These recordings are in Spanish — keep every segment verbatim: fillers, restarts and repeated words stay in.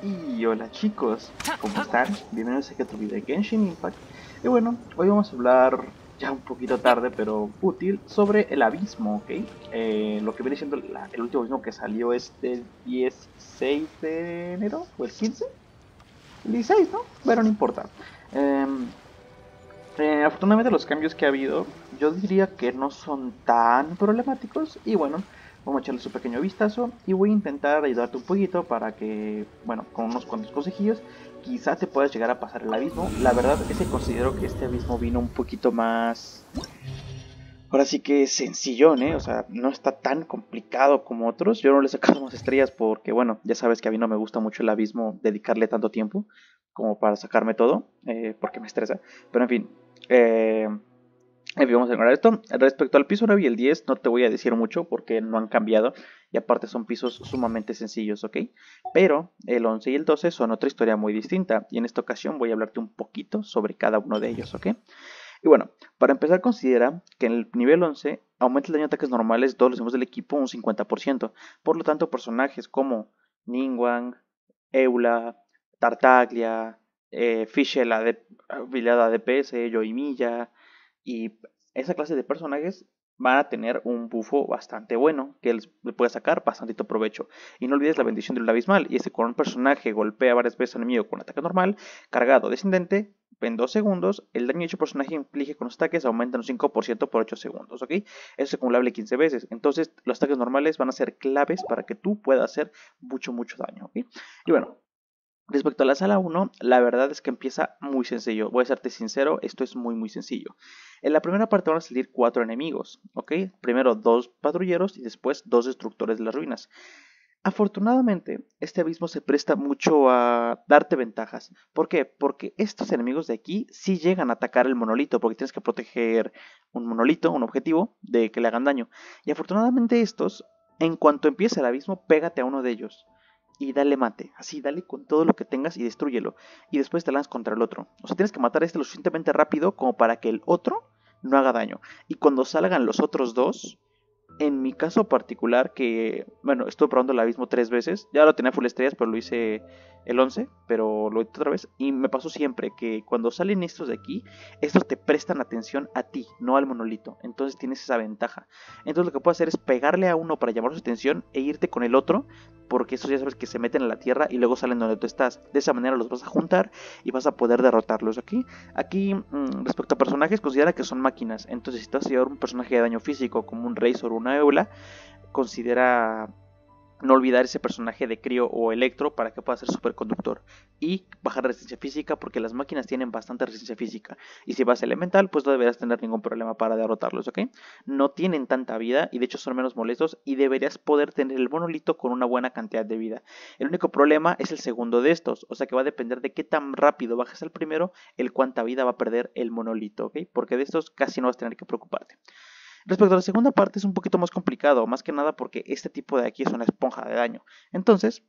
Y hola chicos, ¿cómo están? Bienvenidos a otro video de Genshin Impact. Y bueno, hoy vamos a hablar, ya un poquito tarde pero útil, sobre el abismo, ¿ok? Eh, lo que viene siendo la- el último abismo que salió este dieciséis de enero, o el quince, el dieciséis, ¿no? Bueno, no importa. Em, eh, afortunadamente los cambios que ha habido, yo diría que no son tan problemáticos y bueno, vamos a echarle su pequeño vistazo y voy a intentar ayudarte un poquito para que, bueno, con unos cuantos consejillos, quizá te puedas llegar a pasar el abismo. La verdad es que considero que este abismo vino un poquito más, ahora sí que sencillón, ¿eh? O sea, no está tan complicado como otros. Yo no le he sacado más estrellas porque, bueno, ya sabes que a mí no me gusta mucho el abismo dedicarle tanto tiempo como para sacarme todo, eh, porque me estresa. Pero en fin, eh, en fin, vamos a ignorar esto. Respecto al piso nueve y el diez, no te voy a decir mucho porque no han cambiado y aparte son pisos sumamente sencillos, ¿ok? Pero el once y el doce son otra historia muy distinta y en esta ocasión voy a hablarte un poquito sobre cada uno de ellos, ¿ok? Y bueno, para empezar considera que en el nivel once aumenta el daño de ataques normales de todos los miembros del equipo un cincuenta por ciento. Por lo tanto, personajes como Ningguang, Eula, Tartaglia, eh, Fischl, la de, habilidad D P S, Yoimiya y esa clase de personajes van a tener un bufo bastante bueno que les le puede sacar bastantito provecho. Y no olvides la bendición del abismal, y es que con un personaje golpea varias veces al enemigo con ataque normal, cargado descendente, en dos segundos, el daño hecho personaje inflige con los ataques aumenta un cinco por ciento por ocho segundos, ¿ok? Eso es acumulable quince veces. Entonces, los ataques normales van a ser claves para que tú puedas hacer mucho, mucho daño, ¿ok? Y bueno, respecto a la sala uno, la verdad es que empieza muy sencillo. Voy a serte sincero, esto es muy muy sencillo. En la primera parte van a salir cuatro enemigos, ¿ok? Primero dos patrulleros y después dos destructores de las ruinas. Afortunadamente, este abismo se presta mucho a darte ventajas. ¿Por qué? Porque estos enemigos de aquí sí llegan a atacar el monolito, porque tienes que proteger un monolito, un objetivo, de que le hagan daño. Y afortunadamente estos, en cuanto empiece el abismo, pégate a uno de ellos y dale mate. Así, dale con todo lo que tengas y destrúyelo. Y después te lanzas contra el otro. O sea, tienes que matar a este lo suficientemente rápido como para que el otro no haga daño. Y cuando salgan los otros dos, en mi caso particular, que, bueno, estuve probando el abismo tres veces, ya lo tenía full estrellas, pero lo hice el once, pero lo hice otra vez, y me pasó siempre que cuando salen estos de aquí, estos te prestan atención a ti, no al monolito, entonces tienes esa ventaja. Entonces lo que puedes hacer es pegarle a uno para llamar su atención e irte con el otro, porque esos ya sabes que se meten en la tierra y luego salen donde tú estás. De esa manera los vas a juntar y vas a poder derrotarlos, ¿ok? Aquí, mmm, respecto a personajes, considera que son máquinas. Entonces, si te vas a llevar un personaje de daño físico como un Razor o una Eula, considera no olvidar ese personaje de Crio o Electro para que pueda ser superconductor y bajar resistencia física, porque las máquinas tienen bastante resistencia física, y si vas elemental pues no deberás tener ningún problema para derrotarlos, ¿ok? No tienen tanta vida y de hecho son menos molestos y deberías poder tener el monolito con una buena cantidad de vida. El único problema es el segundo de estos, o sea que va a depender de qué tan rápido bajes el primero, el cuánta vida va a perder el monolito, ¿ok? Porque de estos casi no vas a tener que preocuparte. Respecto a la segunda parte es un poquito más complicado, más que nada porque este tipo de aquí es una esponja de daño. Entonces,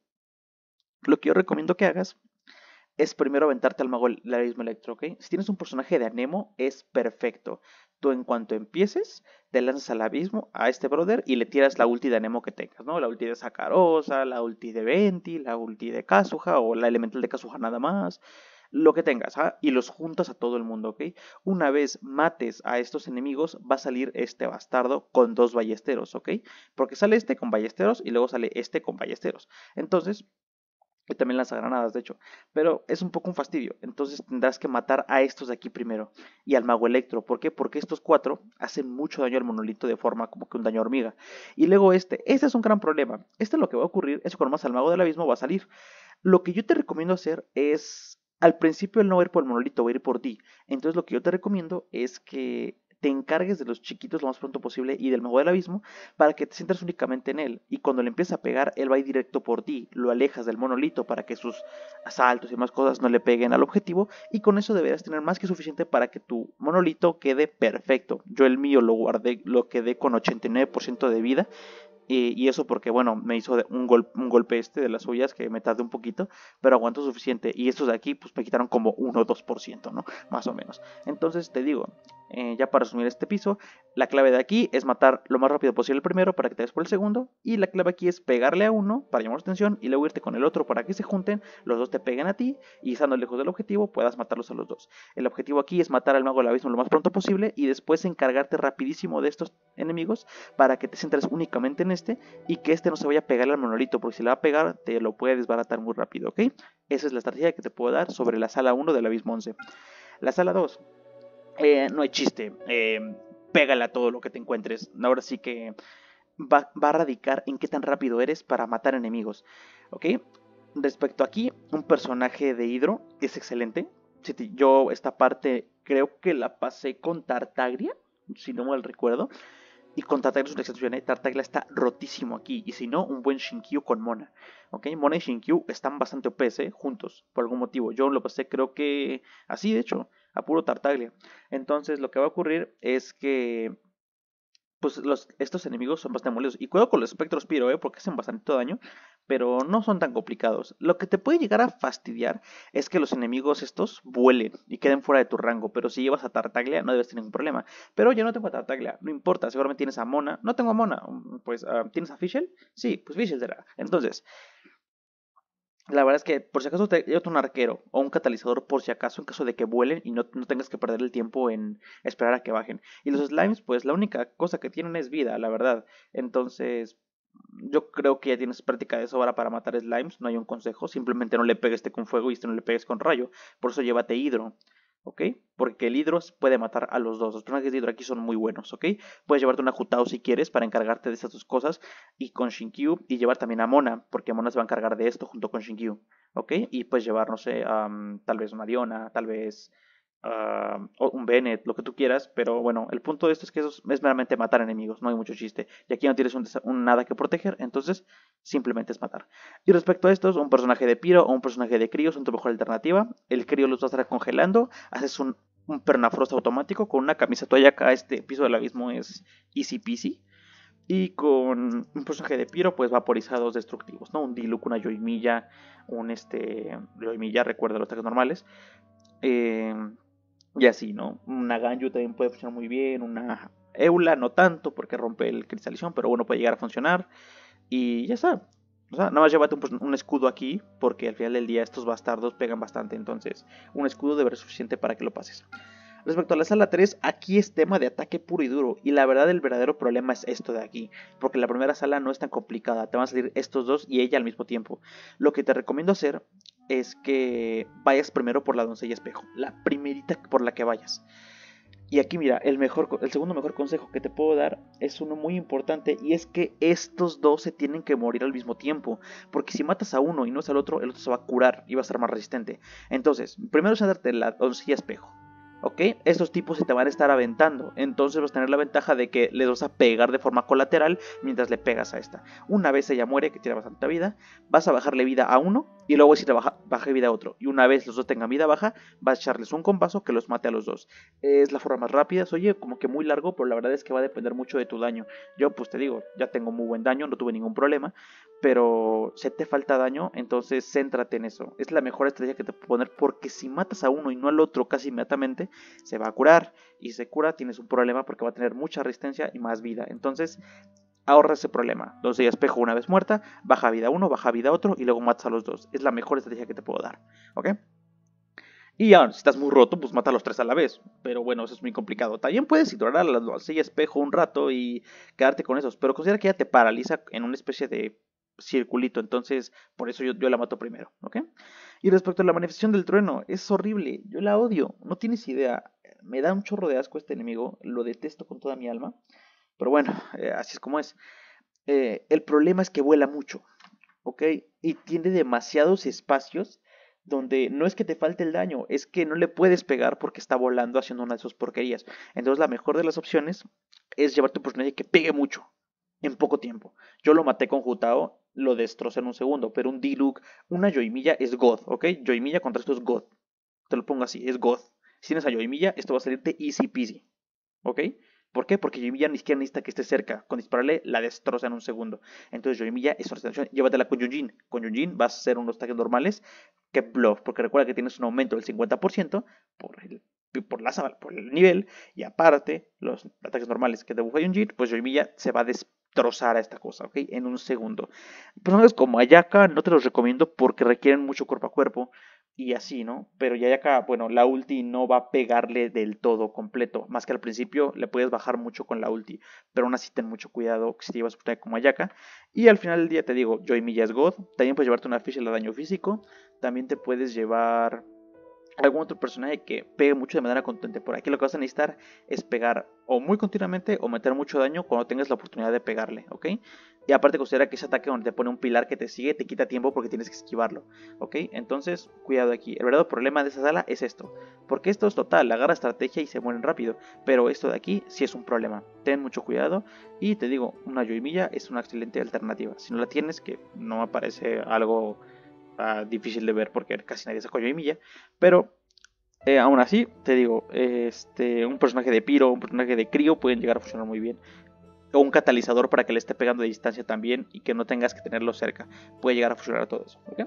lo que yo recomiendo que hagas es primero aventarte al mago el abismo electro, ¿ok? Si tienes un personaje de Anemo, es perfecto. Tú en cuanto empieces, te lanzas al abismo a este brother y le tiras la ulti de Anemo que tengas, ¿no? La ulti de Sakarosa, la ulti de Venti, la ulti de Kazuha o la elemental de Kazuha nada más, lo que tengas, ¿ah? Y los juntas a todo el mundo, ¿ok? Una vez mates a estos enemigos, va a salir este bastardo con dos ballesteros, ¿ok? Porque sale este con ballesteros y luego sale este con ballesteros. Entonces, y también lanzagranadas, de hecho. Pero es un poco un fastidio. Entonces tendrás que matar a estos de aquí primero. Y al mago electro. ¿Por qué? Porque estos cuatro hacen mucho daño al monolito de forma como que un daño hormiga. Y luego este. Este es un gran problema. Este lo que va a ocurrir es que cuando más al mago del abismo va a salir. Lo que yo te recomiendo hacer es... Al principio el no va a ir por el monolito, va a ir por ti. Entonces lo que yo te recomiendo es que te encargues de los chiquitos lo más pronto posible y del mago del abismo para que te centres únicamente en él. Y cuando le empieces a pegar, él va a ir directo por ti. Lo alejas del monolito para que sus asaltos y más cosas no le peguen al objetivo. Y con eso deberás tener más que suficiente para que tu monolito quede perfecto. Yo el mío lo guardé, lo quedé con ochenta y nueve por ciento de vida. Y, y eso porque, bueno, me hizo un, gol, un golpe este de las suyas que me tardé un poquito, pero aguantó suficiente. Y estos de aquí, pues me quitaron como uno o dos por ciento, ¿no? Más o menos. Entonces, te digo, eh, ya para resumir este piso, la clave de aquí es matar lo más rápido posible el primero para que te des por el segundo. Y la clave aquí es pegarle a uno para llamar su atención y luego irte con el otro para que se junten, los dos te peguen a ti y estando lejos del objetivo puedas matarlos a los dos. El objetivo aquí es matar al mago del abismo lo más pronto posible y después encargarte rapidísimo de estos enemigos para que te centres únicamente en este y que este no se vaya a pegarle al monolito, porque si le va a pegar te lo puede desbaratar muy rápido, ¿ok? Esa es la estrategia que te puedo dar sobre la sala uno del abismo once. La sala dos, eh, no hay chiste, eh, pégale a todo lo que te encuentres. Ahora sí que va, va a radicar en qué tan rápido eres para matar enemigos, ¿ok? Respecto aquí, un personaje de Hidro es excelente. Yo esta parte creo que la pasé con Tartaglia, si no mal recuerdo. Y con Tartaglia es una excepción, ¿eh? Tartaglia está rotísimo aquí. Y si no, un buen Shinkyu con Mona. ¿Ok? Mona y Shinkyu están bastante O P S, ¿eh? Juntos, por algún motivo. Yo lo pasé creo que así, de hecho, a puro Tartaglia. Entonces lo que va a ocurrir es que pues los, estos enemigos son bastante molestos. Y cuidado con los espectros piro, ¿eh? Porque hacen bastante daño, pero no son tan complicados. Lo que te puede llegar a fastidiar es que los enemigos estos vuelen y queden fuera de tu rango. Pero si llevas a Tartaglia no debes tener ningún problema. Pero yo no tengo a Tartaglia, no importa, seguramente tienes a Mona. No tengo a Mona, pues uh, ¿tienes a Fischl? Sí, pues Fischl será. Entonces, la verdad es que por si acaso te llevas un arquero o un catalizador por si acaso en caso de que vuelen y no, no tengas que perder el tiempo en esperar a que bajen. Y los slimes, pues la única cosa que tienen es vida, la verdad. Entonces, yo creo que ya tienes práctica de sobra para matar slimes, no hay un consejo, simplemente no le pegues este con fuego y este no le pegues con rayo. Por eso llévate hidro, ¿ok? Porque el hidro puede matar a los dos. Los personajes de hidro aquí son muy buenos, ¿ok? Puedes llevarte una Jutao si quieres para encargarte de estas dos cosas y con Shinkyu y llevar también a Mona, porque Mona se va a encargar de esto junto con Shinkyu, ¿ok? Y puedes llevar, no sé, um, tal vez una Diona, tal vez uh, un Bennett, lo que tú quieras, pero bueno, el punto de esto es que eso es meramente matar enemigos, no hay mucho chiste. Y aquí no tienes un, un nada que proteger, entonces simplemente es matar. Y respecto a estos, un personaje de Pyro o un personaje de Crio son tu mejor alternativa. El Crio los va a estar congelando, haces un, un permafrost automático con una camisa toalla acá, este piso del abismo es easy peasy. Y con un personaje de Pyro, pues vaporizados destructivos, ¿no? Un Diluc, una Yoimiya, un este. Yoimiya, recuerda los ataques normales. Eh, y así, ¿no? Una Ganyu también puede funcionar muy bien. Una Eula, no tanto, porque rompe el cristalización, pero bueno, puede llegar a funcionar. Y ya está. O sea, nada más llévate un, un escudo aquí, porque al final del día estos bastardos pegan bastante. Entonces, un escudo debe ser suficiente para que lo pases. Respecto a la sala tres, aquí es tema de ataque puro y duro. Y la verdad, el verdadero problema es esto de aquí. Porque la primera sala no es tan complicada. Te van a salir estos dos y ella al mismo tiempo. Lo que te recomiendo hacer es que vayas primero por la doncella espejo. La primerita por la que vayas. Y aquí mira, el, mejor, el segundo mejor consejo que te puedo dar es uno muy importante. Y es que estos dos se tienen que morir al mismo tiempo. Porque si matas a uno y no es al otro, el otro se va a curar y va a ser más resistente. Entonces, primero es darte la doncella espejo. ¿Ok? Estos tipos se te van a estar aventando. Entonces vas a tener la ventaja de que les vas a pegar de forma colateral mientras le pegas a esta. Una vez ella muere, que tiene bastante vida, vas a bajarle vida a uno y luego si le baja, baja vida a otro. Y una vez los dos tengan vida baja, vas a echarles un compaso que los mate a los dos. Es la forma más rápida. Oye, como que muy largo, pero la verdad es que va a depender mucho de tu daño. Yo, pues te digo, ya tengo muy buen daño, no tuve ningún problema. Pero si te falta daño, entonces céntrate en eso. Es la mejor estrategia que te puedo poner porque si matas a uno y no al otro casi inmediatamente, se va a curar. Y si se cura, tienes un problema porque va a tener mucha resistencia y más vida. Entonces, ahorra ese problema. Doncella espejo una vez muerta, baja vida uno, baja vida otro y luego matas a los dos. Es la mejor estrategia que te puedo dar. ¿Ok? Y ya, si estás muy roto, pues mata a los tres a la vez. Pero bueno, eso es muy complicado. También puedes ignorar a la doncella espejo un rato y quedarte con esos. Pero considera que ella te paraliza en una especie de circulito, entonces por eso yo, yo la mato primero, ¿ok? Y respecto a la manifestación del trueno, es horrible, yo la odio, no tienes idea, me da un chorro de asco este enemigo, lo detesto con toda mi alma, pero bueno, eh, así es como es. Eh, el problema es que vuela mucho, ¿ok? Y tiene demasiados espacios donde no es que te falte el daño, es que no le puedes pegar porque está volando haciendo una de sus porquerías. Entonces la mejor de las opciones es llevarte un personaje que pegue mucho en poco tiempo. Yo lo maté con Jutao, lo destrocé en un segundo, pero un Diluc, una Yoimiya es God, ¿ok? Yoimiya contra esto es God. Te lo pongo así, es God. Si tienes a Yoimiya, esto va a salirte easy peasy, ¿ok? ¿Por qué? Porque Yoimiya ni siquiera necesita que esté cerca. Con dispararle, la destroza en un segundo. Entonces Yoimiya es una llévatela con Yunjin. Con Yunjin vas a hacer unos ataques normales que bluff, porque recuerda que tienes un aumento del cincuenta por ciento por el por, la, por el nivel, y aparte, los ataques normales que te buffa Yunjin, pues Yoimiya se va a destrozar a esta cosa, ¿ok? En un segundo. Personajes como Ayaka no te los recomiendo porque requieren mucho cuerpo a cuerpo, y así, ¿no? Pero ya acá, bueno, la ulti no va a pegarle del todo completo, más que al principio le puedes bajar mucho con la ulti, pero aún así ten mucho cuidado si te llevas un como Ayaka. Y al final del día te digo, Yoimiya es God, también puedes llevarte una ficha de daño físico, también te puedes llevar algún otro personaje que pegue mucho de manera contundente. Por aquí lo que vas a necesitar es pegar o muy continuamente o meter mucho daño cuando tengas la oportunidad de pegarle, ¿ok? Y aparte considera que ese ataque donde te pone un pilar que te sigue te quita tiempo porque tienes que esquivarlo, ¿ok? Entonces, cuidado aquí. El verdadero problema de esa sala es esto, porque esto es total, agarra estrategia y se mueren rápido, pero esto de aquí sí es un problema. Ten mucho cuidado y te digo, una Yoimiya es una excelente alternativa. Si no la tienes, que no me parece algo Uh, difícil de ver porque casi nadie sacó Yoimiya, pero eh, aún así, te digo, este, un personaje de Pyro, un personaje de Crio pueden llegar a funcionar muy bien. O un catalizador para que le esté pegando de distancia también y que no tengas que tenerlo cerca. Puede llegar a funcionar a todo eso, ¿okay?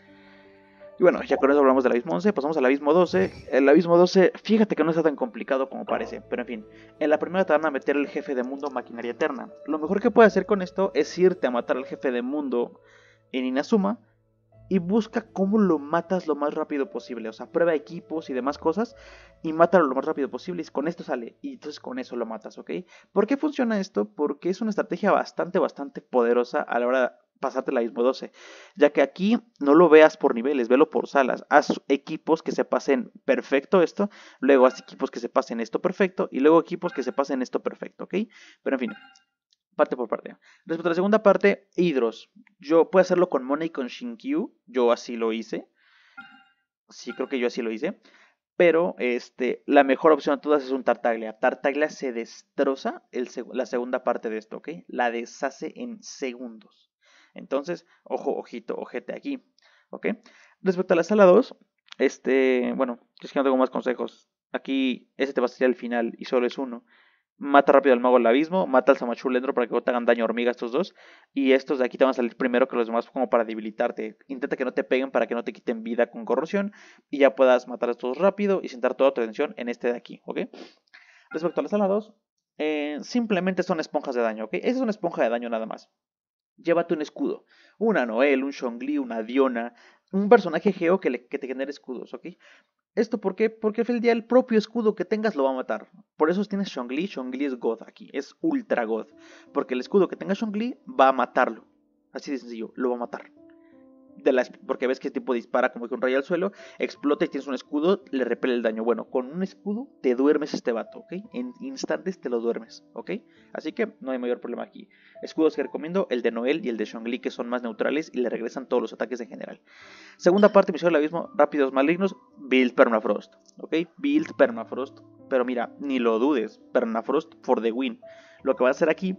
Y bueno, ya con eso hablamos del abismo once, pasamos al abismo doce. El abismo doce, fíjate que no está tan complicado como parece, pero en fin. En la primera te van a meter el jefe de mundo Maquinaria Eterna. Lo mejor que puedes hacer con esto es irte a matar al jefe de mundo en Inazuma y busca cómo lo matas lo más rápido posible. O sea, prueba equipos y demás cosas y mátalo lo más rápido posible. Y con esto sale. Y entonces con eso lo matas, ¿ok? ¿Por qué funciona esto? Porque es una estrategia bastante, bastante poderosa a la hora de pasarte el abismo doce. Ya que aquí no lo veas por niveles, velo por salas. Haz equipos que se pasen perfecto esto. Luego haz equipos que se pasen esto perfecto. Y luego equipos que se pasen esto perfecto, ¿ok? Pero en fin. Parte por parte. Respecto a la segunda parte, Hidros. Yo puedo hacerlo con Mona y con Shinkyu. Yo así lo hice. Sí, creo que yo así lo hice. Pero este, la mejor opción de todas es un Tartaglia. Tartaglia se destroza el, la segunda parte de esto, ¿ok? La deshace en segundos. Entonces, ojo, ojito, ojete aquí, ¿ok? Respecto a la sala dos, este, bueno, es que no tengo más consejos. Aquí ese te va a salir al final y solo es uno. Mata rápido al mago del abismo, mata al Samachulendro para que no te hagan daño a hormiga estos dos. Y estos de aquí te van a salir primero que los demás como para debilitarte. Intenta que no te peguen para que no te quiten vida con corrosión. Y ya puedas matar a estos rápido y sentar toda tu atención en este de aquí, ¿ok? Respecto a la sala dos, eh, simplemente son esponjas de daño, ¿ok? Esa es una esponja de daño nada más. Llévate un escudo. Una Noel, un Zhongli, una Diona. Un personaje geo que, le, que te genere escudos, ¿ok? ¿Esto por qué? Porque al día el propio escudo que tengas lo va a matar. Por eso tienes Zhongli, Zhongli es God aquí, es ultra God. Porque el escudo que tenga Zhongli va a matarlo. Así de sencillo, lo va a matar. De la, porque ves que este tipo dispara como que un rayo al suelo, explota y tienes un escudo, le repele el daño. Bueno, con un escudo te duermes este vato, ¿ok? En instantes te lo duermes, ¿ok? Así que no hay mayor problema aquí. Escudos que recomiendo, el de Noel y el de Zhongli, que son más neutrales y le regresan todos los ataques en general. Segunda parte, misión del abismo, rápidos malignos, Build Permafrost, ¿ok? Build Permafrost, pero mira, ni lo dudes, Permafrost for the win. Lo que va a hacer aquí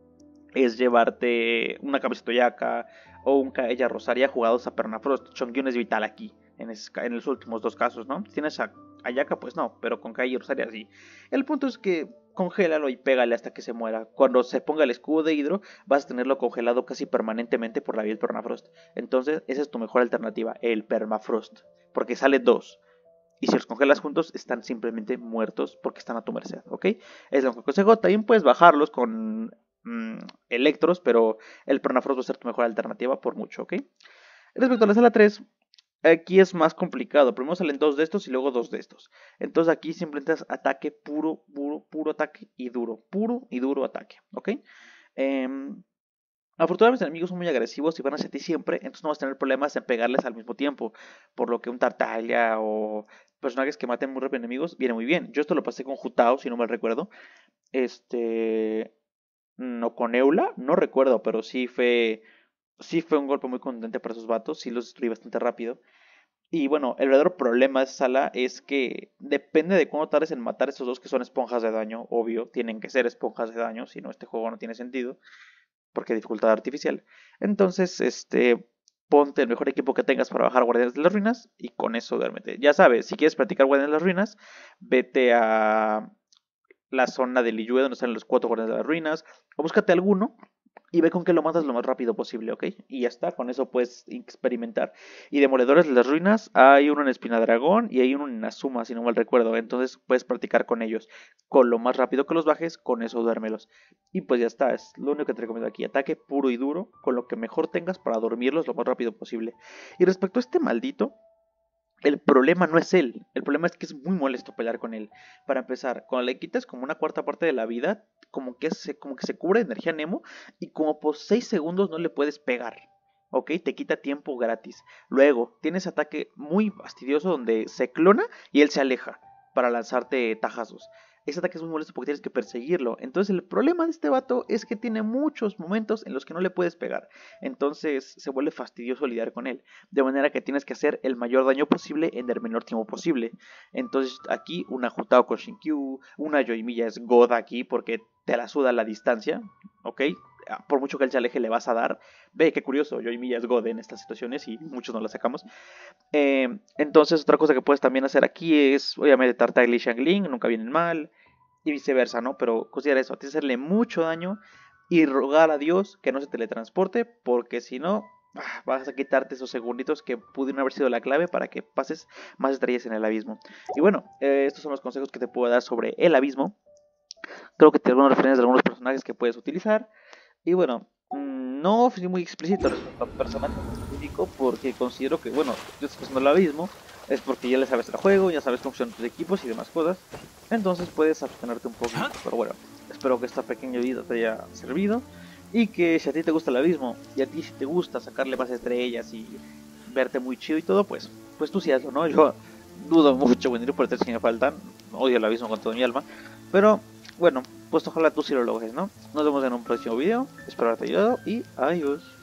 es llevarte una camiseta Yaka o un Kaella Rosaria jugados a Permafrost. Chongyun es vital aquí, en, ese, en los últimos dos casos, ¿no? Si tienes a, a Yaka, pues no, pero con Kaella Rosaria sí. El punto es que congélalo y pégale hasta que se muera. Cuando se ponga el escudo de Hidro, vas a tenerlo congelado casi permanentemente por la vía del Permafrost. Entonces, esa es tu mejor alternativa, el Permafrost, porque sale dos. Y si los congelas juntos, están simplemente muertos porque están a tu merced, ¿ok? Es lo que consejo. También puedes bajarlos con mmm, electros, pero el Permafrost va a ser tu mejor alternativa por mucho, ¿ok? Respecto a la sala tres, aquí es más complicado. Primero salen dos de estos y luego dos de estos. Entonces aquí simplemente es ataque puro, puro, puro ataque y duro. Puro y duro ataque, ¿ok? Eh, Afortunadamente los enemigos son muy agresivos y van hacia ti siempre, entonces no vas a tener problemas en pegarles al mismo tiempo. Por lo que un Tartaglia o personajes que maten muy rápido enemigos viene muy bien. Yo esto lo pasé con Jutao, si no mal recuerdo. Este... No con Eula, no recuerdo, pero sí fue... Sí fue un golpe muy contundente para esos vatos, sí los destruí bastante rápido. Y bueno, el verdadero problema de esta sala es que depende de cuándo tardes en matar a estos dos que son esponjas de daño, obvio, tienen que ser esponjas de daño, si no este juego no tiene sentido, porque dificultad artificial. Entonces, este, ponte el mejor equipo que tengas para bajar Guardianes de las Ruinas y con eso duérmete. Ya sabes, si quieres practicar Guardianes de las Ruinas, vete a la zona de Liyue donde están los cuatro Guardianes de las Ruinas, o búscate alguno y ve con que lo matas lo más rápido posible, ¿ok? Y ya está, con eso puedes experimentar. Y demoledores de las ruinas, hay uno en Espinadragón y hay uno en Azuma, si no mal recuerdo. Entonces puedes practicar con ellos. Con lo más rápido que los bajes, con eso duérmelos. Y pues ya está, es lo único que te recomiendo aquí. Ataque puro y duro, con lo que mejor tengas para dormirlos lo más rápido posible. Y respecto a este maldito, el problema no es él, el problema es que es muy molesto pelear con él. Para empezar, cuando le quitas como una cuarta parte de la vida, como que se, como que se cubre de energía Nemo y como por seis segundos no le puedes pegar. Ok, te quita tiempo gratis. Luego, tienes ataque muy fastidioso donde se clona y él se aleja para lanzarte tajazos. Ese ataque es muy molesto porque tienes que perseguirlo. Entonces el problema de este vato es que tiene muchos momentos en los que no le puedes pegar. Entonces se vuelve fastidioso lidiar con él. De manera que tienes que hacer el mayor daño posible en el menor tiempo posible. Entonces aquí una Jutao con Shinkyu, una Yoimiya es God aquí porque te la suda la distancia. ¿Ok? Por mucho que él se aleje le vas a dar. Ve, qué curioso, Yoimiya es God en estas situaciones y muchos no la sacamos. Eh, entonces otra cosa que puedes también hacer aquí es, obviamente, Tartaglia y Xiangling, nunca vienen mal, y viceversa, ¿no? Pero considera eso, tienes que hacerle mucho daño y rogar a Dios que no se teletransporte, porque si no, ah, vas a quitarte esos segunditos que pudieron haber sido la clave para que pases más estrellas en el abismo. Y bueno, eh, estos son los consejos que te puedo dar sobre el abismo. Creo que te doy algunas referencias de algunos personajes que puedes utilizar. Y bueno, no fui muy explícito respecto a personajes específico porque considero que, bueno, yo estoy pasando el abismo, es porque ya le sabes el juego, ya sabes cómo funcionan tus equipos y demás cosas. Entonces puedes abstenerte un poquito. Pero bueno, espero que esta pequeña vida te haya servido. Y que si a ti te gusta el abismo y a ti si te gusta sacarle más estrellas y verte muy chido y todo, pues, pues tú sí hazlo, ¿no? Yo dudo mucho, bueno, por tres que me faltan. Odio el abismo con toda mi alma. Pero bueno, pues ojalá tú sí lo logres, ¿no? Nos vemos en un próximo video. Espero haberte ayudado y adiós.